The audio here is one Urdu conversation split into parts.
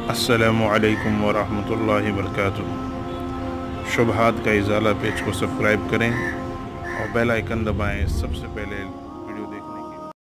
السلام علیکم ورحمۃ اللہ وبرکاتہ۔ شبہات کا ازالہ پیج کو سبسکرائب کریں اور بیل آئیکن دبائیں سب سے پہلے ویڈیو دیکھنے کے لیے۔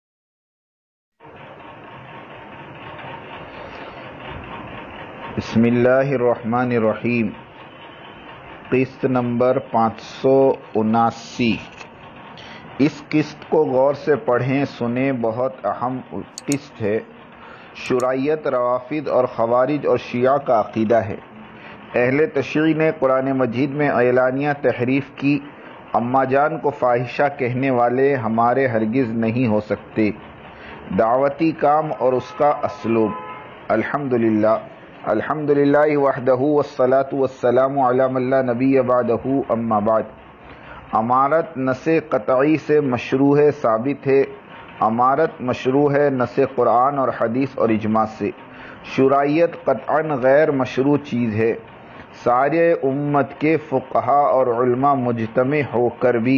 بسم اللہ الرحمن الرحیم۔ قسط نمبر 579۔ اس قسط کو غور سے پڑھیں سنیں، بہت اہم قسط ہے۔ شرعیت روافض اور خوارج اور شیعہ کا عقیدہ ہے۔ اہل تشیع نے قرآن مجید میں اعلانیہ تحریف کی۔ اماں جان کو فاحشہ کہنے والے ہمارے ہرگز نہیں ہو سکتے۔ دعوتی کام اور اس کا اسلوب۔ الحمدللہ وحدہ والصلاة والسلام علی من لا نبی بعدہ، اما بعد۔ امارت نص قطعی سے مشروع ہے، ثابت ہے۔ امارت مشروع ہے نص قرآن اور حدیث اور اجماع سے۔ شرعیت قطعاً غیر مشروع چیز ہے۔ سارے امت کے فقہاء اور علماء مجتمع ہو کر بھی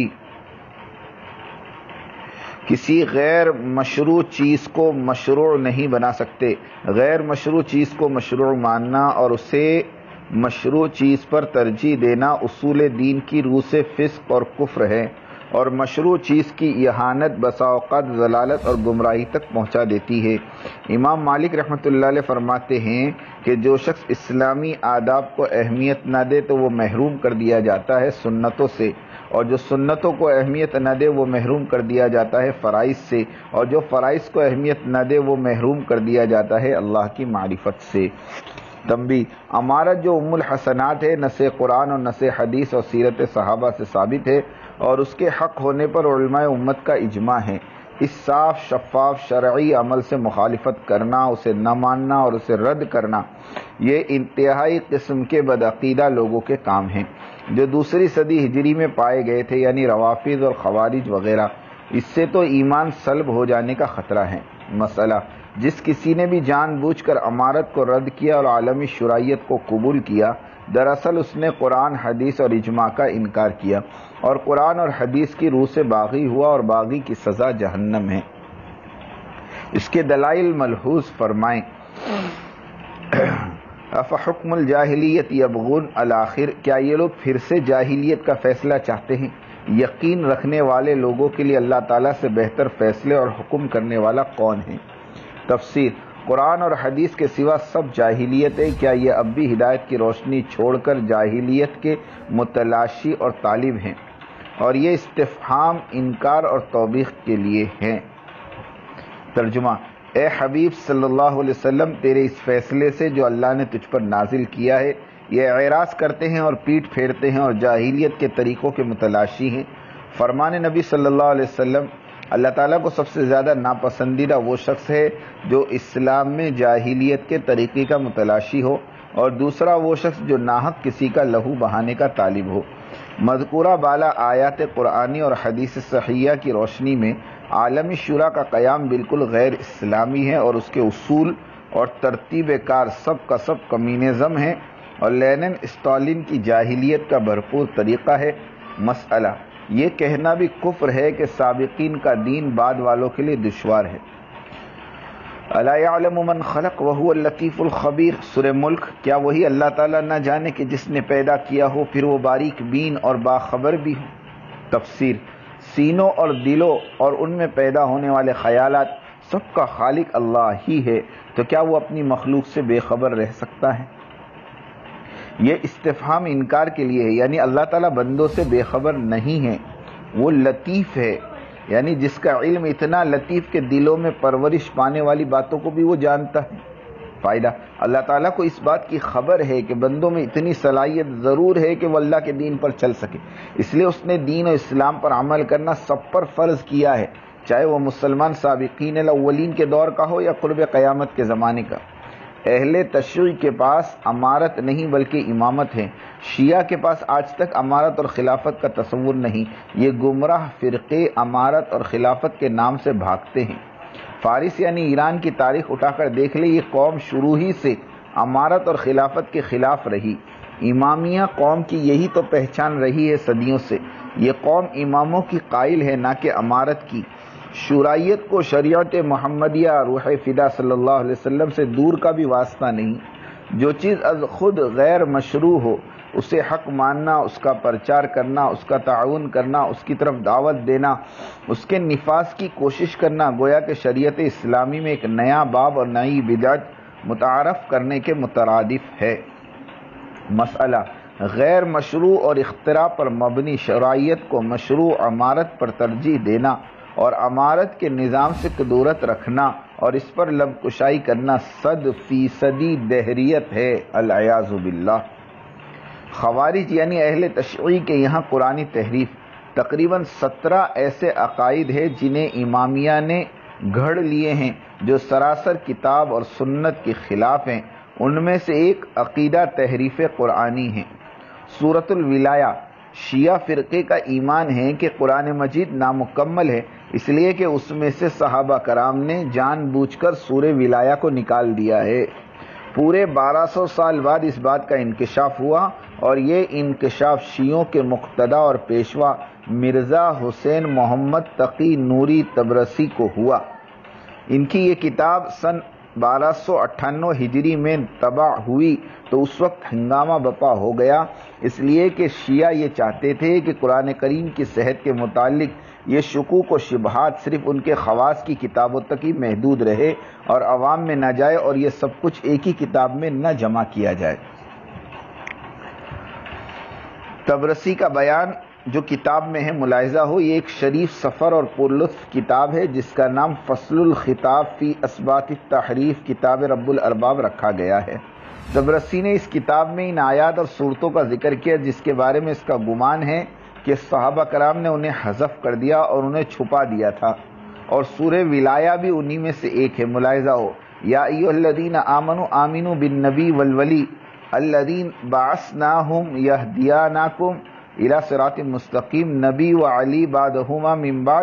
کسی غیر مشروع چیز کو مشروع نہیں بنا سکتے۔ غیر مشروع چیز کو مشروع ماننا اور اسے مشروع چیز پر ترجیح دینا اصول دین کی روح سے فسق اور کفر ہے، اور مشروع چیز کی اہانت بسا اوقات ضلالت اور گمراہی تک پہنچا دیتی ہے۔ امام مالک رحمۃ اللہ علیہ فرماتے ہیں کہ جو شخص اسلامی آداب کو اہمیت نہ دے تو وہ محروم کر دیا جاتا ہے سنتوں سے، اور جو سنتوں کو اہمیت نہ دے وہ محروم کر دیا جاتا ہے فرائض سے، اور جو فرائض کو اہمیت نہ دے وہ محروم کر دیا جاتا ہے اللہ کی معرفت سے۔ تنبیہ: امارت جو ام الحسنات ہے، نص قرآن اور نص حدیث اور سیرت صحابہ سے ثابت ہے، اور اس کے حق ہونے پر علماء امت کا اجماع ہے۔ اس صاف شفاف شرعی عمل سے مخالفت کرنا، اسے نہ ماننا اور اسے رد کرنا، یہ انتہائی قسم کے بدعقیدہ لوگوں کے کام ہیں جو دوسری صدی ہجری میں پائے گئے تھے، یعنی روافض اور خوارج وغیرہ۔ اس سے تو ایمان سلب ہو جانے کا خطرہ ہے۔ مسئلہ: جس کسی نے بھی جان بوجھ کر امارت کو رد کیا اور عالمی شرعیت کو قبول کیا، دراصل اس نے قرآن، حدیث اور اجماع کا انکار کیا، اور قرآن اور حدیث کی روح سے باغی ہوا، اور باغی کی سزا جہنم ہے۔ اس کے دلائل ملحوظ فرمائیں۔ افحکم الجاہلیت یبغون الآخر، کیا یہ لوگ پھر سے جاہلیت کا فیصلہ چاہتے ہیں؟ یقین رکھنے والے لوگوں کے لیے اللہ تعالیٰ سے بہتر فیصلے اور حکم کرنے والا کون ہے؟ تفسیر: قرآن اور حدیث کے سوا سب جاہلیت ہے۔ کیا یہ اب بھی ہدایت کی روشنی چھوڑ کر جاہلیت کے متلاشی اور طالب ہیں؟ اور یہ استفہام انکار اور توبیخ کے لیے ہے۔ ترجمہ: اے حبیب صلی اللہ علیہ وسلم، تیرے اس فیصلے سے جو اللہ نے تجھ پر نازل کیا ہے، یہ اعراض کرتے ہیں اور پیٹ پھیرتے ہیں اور جاہلیت کے طریقوں کے متلاشی ہیں۔ فرمان نبی صلی اللہ علیہ وسلم: اللہ تعالیٰ کو سب سے زیادہ ناپسندیدہ وہ شخص ہے جو اسلام میں جاہلیت کے طریقے کا متلاشی ہو، اور دوسرا وہ شخص جو ناحق کسی کا لہو بہانے کا طالب ہو۔ مذکورہ بالا آیات قرآنی اور حدیث صحیحہ کی روشنی میں عالمی شورا کا قیام بالکل غیر اسلامی ہے، اور اس کے اصول اور ترتیب کار سب کا سب کمیونزم ہے، اور لینن اسٹالن کی جاہلیت کا بھرپور طریقہ ہے۔ مسئلہ: یہ کہنا بھی کفر ہے کہ سابقین کا دین بعد والوں کے لیے دشوار ہے۔ الا یعلم من خلق وهو اللطیف الخبیر، سورہ ملک۔ کیا وہی اللہ تعالیٰ نہ جانے کہ جس نے پیدا کیا ہو، پھر وہ باریک بین اور باخبر بھی ہو؟ تفسیر: سینوں اور دلوں اور ان میں پیدا ہونے والے خیالات سب کا خالق اللہ ہی ہے، تو کیا وہ اپنی مخلوق سے بے خبر رہ سکتا ہے؟ یہ استفہام انکار کے لیے ہے، یعنی اللہ تعالیٰ بندوں سے بے خبر نہیں ہے۔ وہ لطیف ہے، یعنی جس کا علم اتنا لطیف کہ دلوں میں پرورش پانے والی باتوں کو بھی وہ جانتا ہے۔ فائدہ: اللہ تعالیٰ کو اس بات کی خبر ہے کہ بندوں میں اتنی صلاحیت ضرور ہے کہ وہ اللہ کے دین پر چل سکے، اس لیے اس نے دین و اسلام پر عمل کرنا سب پر فرض کیا ہے، چاہے وہ مسلمان سابقین الاولین کے دور کا ہو یا قرب قیامت کے زمانے کا۔ اہل تشیع کے پاس امارت نہیں بلکہ امامت ہے۔ شیعہ کے پاس آج تک امارت اور خلافت کا تصور نہیں۔ یہ گمراہ فرقے امارت اور خلافت کے نام سے بھاگتے ہیں۔ فارس یعنی ایران کی تاریخ اٹھا کر دیکھ لے، یہ قوم شروع ہی سے امارت اور خلافت کے خلاف رہی۔ امامیہ قوم کی یہی تو پہچان رہی ہے صدیوں سے۔ یہ قوم اماموں کی قائل ہے، نہ کہ امارت کی۔ شورائیت کو شریعت محمدیہ روح فدا صلی اللہ علیہ وسلم سے دور کا بھی واسطہ نہیں۔ جو چیز از خود غیر مشروع ہو اسے حق ماننا، اس کا پرچار کرنا، اس کا تعاون کرنا، اس کی طرف دعوت دینا، اس کے نفاذ کی کوشش کرنا گویا کہ شریعت اسلامی میں ایک نیا باب اور نئی بدعت متعارف کرنے کے مترادف ہے۔ مسئلہ غیر مشروع اور اختراع پر مبنی شرائط کو مشروع عمارت پر ترجیح دینا اور عمارت کے نظام سے کدورت رکھنا اور اس پر لب کشائی کرنا 100% دہریت ہے، العیاذ باللہ۔ خوارج یعنی اہل تشیع کے یہاں قرآنی تحریف تقریباً 17 ایسے عقائد ہیں جنہیں امامیہ نے گھڑ لیے ہیں جو سراسر کتاب اور سنت کے خلاف ہیں۔ ان میں سے ایک عقیدہ تحریف قرآنی ہے۔ سورۃ الولایہ شیعہ فرقے کا ایمان ہے کہ قرآن مجید نامکمل ہے، اس لیے کہ اس میں سے صحابہ کرام نے جان بوجھ کر سورہ ولایہ کو نکال دیا ہے۔ پورے 1200 سال بعد اس بات کا انکشاف ہوا اور یہ انکشاف شیعوں کے مقتدی اور پیشوا مرزا حسین محمد تقی نوری طبرسی کو ہوا۔ ان کی یہ کتاب سن 1298 ہجری میں طبع ہوئی تو اس وقت ہنگامہ بپا ہو گیا، اس لیے کہ شیعہ یہ چاہتے تھے کہ قرآن کریم کی صحت کے متعلق یہ شکوک و شبہات صرف ان کے خواص کی کتابوں تک ہی محدود رہے اور عوام میں نہ جائے اور یہ سب کچھ ایک ہی کتاب میں نہ جمع کیا جائے۔ طبرسی کا بیان جو کتاب میں ہے ملاحظہ ہو، یہ ایک شریف سفر اور پرلطف کتاب ہے جس کا نام فصل الخطاب فی اثبات التحریف کتاب رب الارباب رکھا گیا ہے۔ طبرسی نے اس کتاب میں ان آیات اور صورتوں کا ذکر کیا جس کے بارے میں اس کا گمان ہے کہ صحابہ کرام نے انہیں حذف کر دیا اور انہیں چھپا دیا تھا، اور سورہ ولایہ بھی انہی میں سے ایک ہے۔ ملاحظہ ہو، یا ایھا الذین آمنوا آمنوا بالنبی والولی الذین بعثناہم یہدیانکم الی صراط مستقیم نبی و علی بعدہما من بعد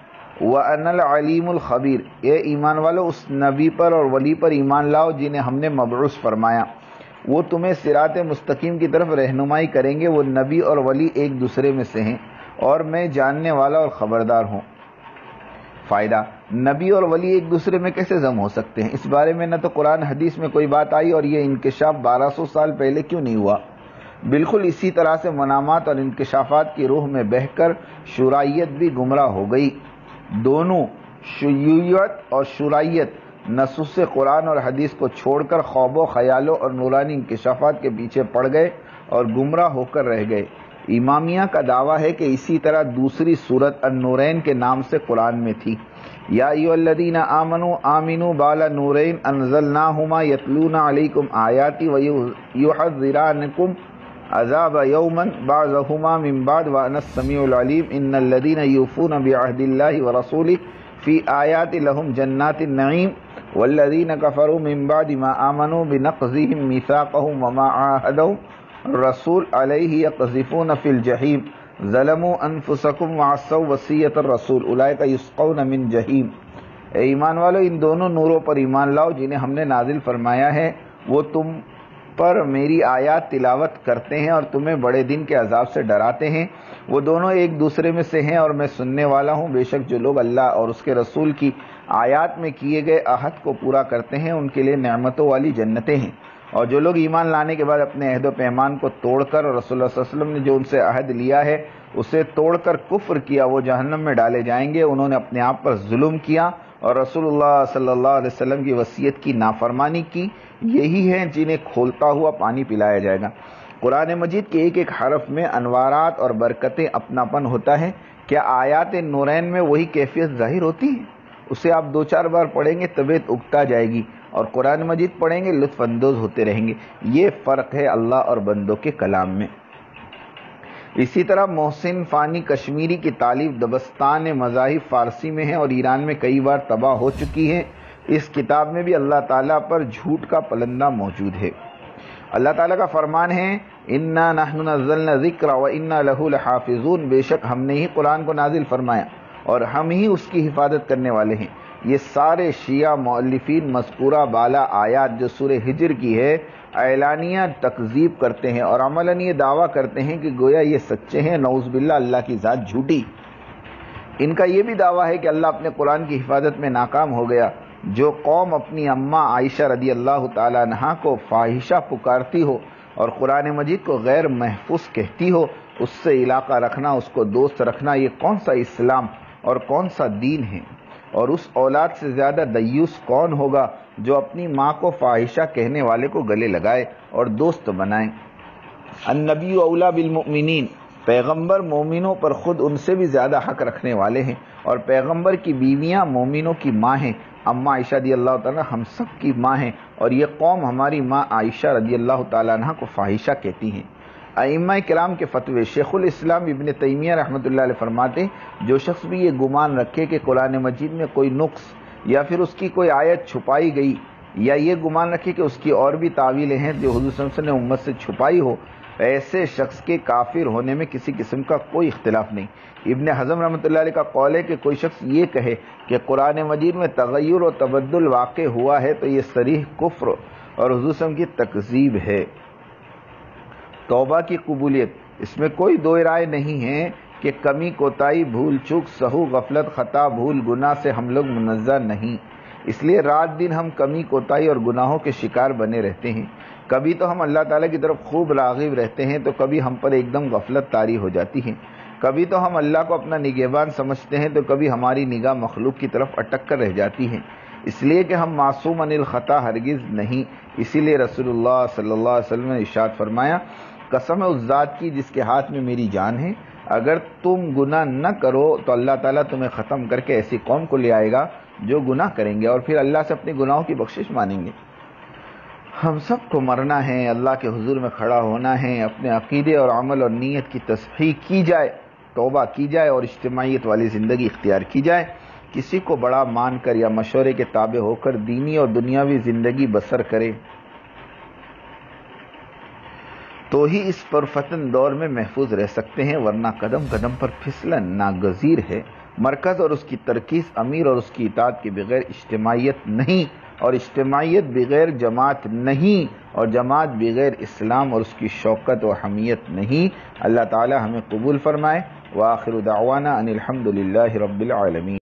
وانا العلیم الخبیر۔ اے ایمان والو اس نبی پر اور ولی پر ایمان لاؤ جنہیں ہم نے مبعوث فرمایا، وہ تمہیں صراط مستقیم کی طرف رہنمائی کریں گے۔ وہ نبی اور ولی ایک دوسرے میں سے ہیں اور میں جاننے والا اور خبردار ہوں۔ فائدہ، نبی اور ولی ایک دوسرے میں کیسے ضم ہو سکتے ہیں؟ اس بارے میں نہ تو قرآن حدیث میں کوئی بات آئی اور یہ انکشاف 1200 سال پہلے کیوں نہیں ہوا؟ بالکل اسی طرح سے منامات اور انکشافات کی روح میں بہہ کر شورائیت بھی گمراہ ہو گئی۔ دونوں شیوعیت اور شورائیت نصوص قرآن اور حدیث کو چھوڑ کر خواب و خیالوں اور نورانی انکشافات کے پیچھے پڑ گئے اور گمراہ ہو کر رہ گئے۔ امامیہ کا دعویٰ ہے کہ اسی طرح دوسری سورت النورین کے نام سے قرآن میں تھی۔ یا ایھا الذین آمنوا آمنوا بالا نورین انزلناہما یتلون علیکم آیاتی ویحذرانکم عذاب یوما بعضہما من بعد وانا السمیع العلیم ان الذین یوفون بعہد اللہ ورسولہ فی آیات لہم جنات النعیم والذین کفروا من بعد ما آمنوا بنقضہم میثاقہم وما عاہدہم الرسول علیہ یقذفون فی الجحیم ظلموا انفسکم وعصوا وصیۃ الرسول اولئک یسقون من جحیم۔ اے ایمان والو ان دونوں نوروں پر ایمان لاؤ جنہیں ہم نے نازل فرمایا ہے، وہ تم پر میری آیات تلاوت کرتے ہیں اور تمہیں بڑے دن کے عذاب سے ڈراتے ہیں۔ وہ دونوں ایک دوسرے میں سے ہیں اور میں سننے والا ہوں۔ بے شک جو لوگ اللہ اور اس کے رسول کی آیات میں کیے گئے عہد کو پورا کرتے ہیں ان کے لیے نعمتوں والی جنتیں ہیں، اور جو لوگ ایمان لانے کے بعد اپنے عہد و پیمان کو توڑ کر اور رسول اللہ صلی اللہ علیہ وسلم نے جو ان سے عہد لیا ہے اسے توڑ کر کفر کیا وہ جہنم میں ڈالے جائیں گے۔ انہوں نے اپنے آپ پر ظلم کیا اور رسول اللہ صلی اللہ علیہ وسلم کی وصیت کی نافرمانی کی، یہی ہیں جنہیں کھولتا ہوا پانی پلایا جائے گا۔ قرآن مجید کے ایک ایک حرف میں انوارات اور برکتیں اپناپن ہوتا ہے۔ کیا آیات نورین میں وہی کیفیت ظاہر ہوتی ہے؟ اسے آپ 2-4 بار پڑھیں گے طبیعت اگتا جائے گی، اور قرآن مجید پڑھیں گے لطف اندوز ہوتے رہیں گے۔ یہ فرق ہے اللہ اور بندوں کے کلام میں۔ اسی طرح محسن فانی کشمیری کی تالیف دبستان مذاہب فارسی میں ہے اور ایران میں کئی بار طبع ہو چکی ہے۔ اس کتاب میں بھی اللہ تعالیٰ پر جھوٹ کا پلندہ موجود ہے۔ اللہ تعالیٰ کا فرمان ہے انا نحن نزلنا الذکر وانا لہ لحافظون، بے شک ہم نے ہی قرآن کو نازل فرمایا اور ہم ہی اس کی حفاظت کرنے والے ہیں۔ یہ سارے شیعہ مؤلفین مذکورہ بالا آیات جو سورہ ہجر کی ہے اعلانیہ تکذیب کرتے ہیں اور عملاً یہ دعویٰ کرتے ہیں کہ گویا یہ سچے ہیں۔ نعوذ باللہ، اللہ کی ذات جھوٹی۔ ان کا یہ بھی دعویٰ ہے کہ اللہ اپنے قرآن کی حفاظت میں ناکام ہو گیا۔ جو قوم اپنی اماں عائشہ رضی اللہ تعالیٰ عنہا کو فاحشہ پکارتی ہو اور قرآن مجید کو غیر محفوظ کہتی ہو، اس سے علاقہ رکھنا، اس کو دوست رکھنا، یہ کون سا اسلام اور کون سا دین ہے؟ اور اس اولاد سے زیادہ دیوس کون ہوگا جو اپنی ماں کو فاحشہ کہنے والے کو گلے لگائے اور دوست بنائے؟ النبی اولا بالمؤمنین، پیغمبر مومنوں پر خود ان سے بھی زیادہ حق رکھنے والے ہیں، اور پیغمبر کی بیویاں مومنوں کی ماں ہیں۔ اماں عائشہ رضی اللہ تعالیٰ ہم سب کی ماں ہیں، اور یہ قوم ہماری ماں عائشہ رضی اللہ تعالیٰ عنہ کو فاحشہ کہتی ہیں۔ ائمہ کرام کے فتوے، شیخ الاسلام ابن تیمیہ رحمۃ اللہ علیہ فرماتے ہیں، جو شخص بھی یہ گمان رکھے کہ قرآن مجید میں کوئی نقص یا پھر اس کی کوئی آیت چھپائی گئی، یا یہ گمان رکھے کہ اس کی اور بھی تعویلیں ہیں جو حضور صلی اللہ علیہ وسلم نے امت سے چھپائی ہو، ایسے شخص کے کافر ہونے میں کسی قسم کا کوئی اختلاف نہیں۔ ابن حزم رحمۃ اللہ علیہ کا قول ہے کہ کوئی شخص یہ کہے کہ قرآن مجید میں تغیر و تبدل واقع ہوا ہے تو یہ صریح کفر اور حضور صلی اللہ علیہ وسلم کی تکذیب ہے۔ توبہ کی قبولیت، اس میں کوئی دو رائے نہیں ہے کہ کمی کوتاہی، بھول چوک، سہو، غفلت، خطا، بھول، گناہ سے ہم لوگ منزہ نہیں، اس لیے رات دن ہم کمی کوتاہی اور گناہوں کے شکار بنے رہتے ہیں۔ کبھی تو ہم اللہ تعالیٰ کی طرف خوب راغب رہتے ہیں تو کبھی ہم پر ایک دم غفلت طاری ہو جاتی ہے۔ کبھی تو ہم اللہ کو اپنا نگہبان سمجھتے ہیں تو کبھی ہماری نگاہ مخلوق کی طرف اٹک کر رہ جاتی ہے، اس لیے کہ ہم معصوم عن الخطا ہرگز نہیں۔ اسی لیے رسول اللہ صلی اللہ علیہ وسلم نے ارشاد فرمایا، قسم ہے اس ذات کی جس کے ہاتھ میں میری جان ہے، اگر تم گناہ نہ کرو تو اللہ تعالیٰ تمہیں ختم کر کے ایسی قوم کو لے آئے گا جو گناہ کریں گے اور پھر اللہ سے اپنے گناہوں کی بخشش مانیں گے۔ ہم سب کو مرنا ہے، اللہ کے حضور میں کھڑا ہونا ہے، اپنے عقیدے اور عمل اور نیت کی تصحیح کی جائے، توبہ کی جائے اور اجتماعیت والی زندگی اختیار کی جائے۔ کسی کو بڑا مان کر یا مشورے کے تابع ہو کر دینی اور دنیاوی زندگی بسر کرے تو ہی اس پرفتن دور میں محفوظ رہ سکتے ہیں، ورنہ قدم قدم پر پھسلن ناگزیر ہے۔ مرکز اور اس کی ترکیز، امیر اور اس کی اطاعت کے بغیر اجتماعیت نہیں، اور اجتماعیت بغیر جماعت نہیں، اور جماعت بغیر اسلام اور اس کی شوکت و حمیت نہیں۔ اللہ تعالی ہمیں قبول فرمائے۔ وآخر دعوانا ان الحمد للہ رب العالمین۔